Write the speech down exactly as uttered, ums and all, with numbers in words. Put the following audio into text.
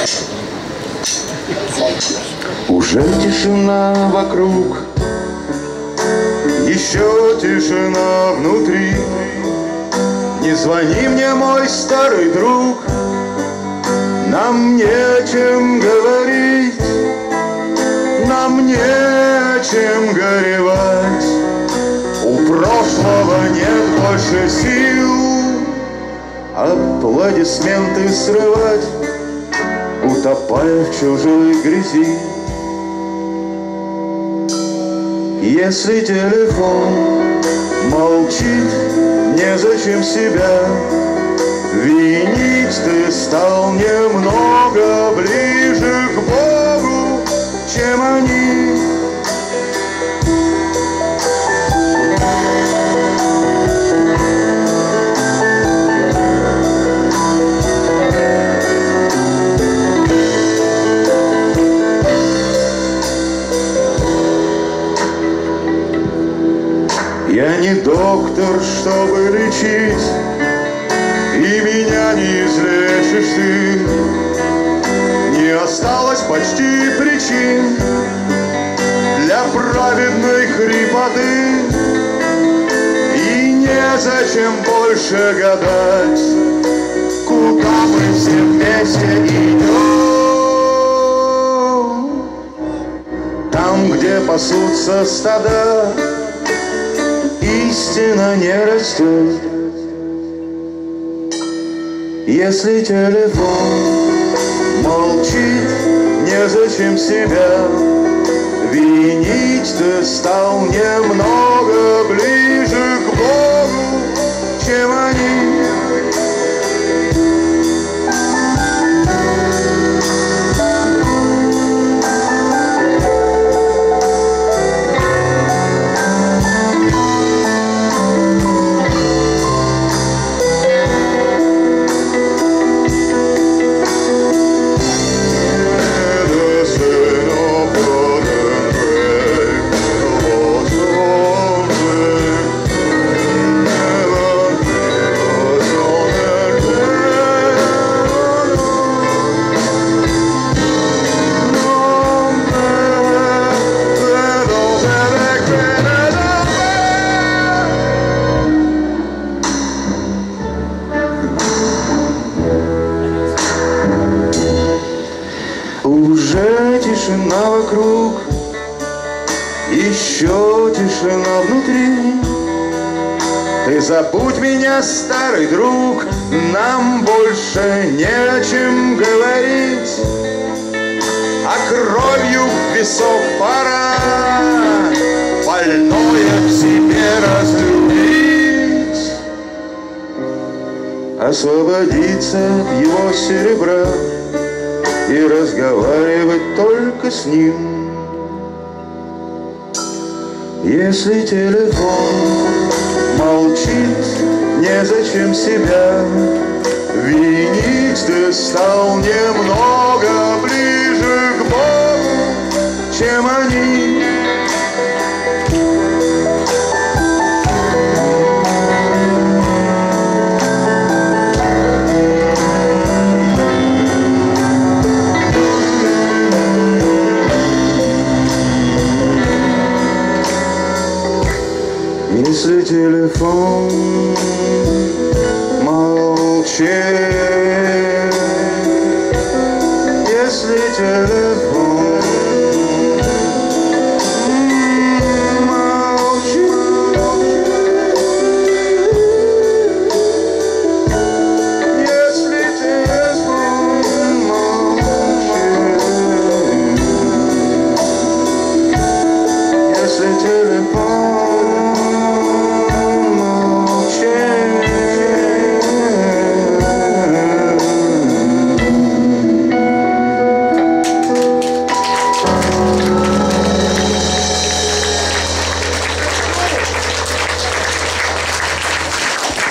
Уже тишина вокруг, еще тишина внутри. Не звони мне, мой старый друг, нам нечем говорить, нам нечем горевать. У прошлого нет больше сил аплодисменты срывать, утопая в чужой грязи. Если телефон молчит, незачем себя винить. Ты стал немного ближе к Богу, чем они. Я не доктор, чтобы лечить, и меня не излечишь ты. Не осталось почти причин для праведной хрипоты, и незачем больше гадать, куда мы все вместе идем. Там, где пасутся стада, истина не растет. Если телефон молчит, незачем себя винить. Ты стал немного ближе к Богу, чем они. Уже тишина вокруг, еще тишина внутри. Ты забудь меня, старый друг, нам больше не о чем говорить. А кровью в висок пора больное в себе разлюбить, освободиться от его серебра и разговаривать только с ним. Если телефон молчит, незачем себя винить. Ты стал немного ближе к Богу, чем они. Если телефон молчит, если телефон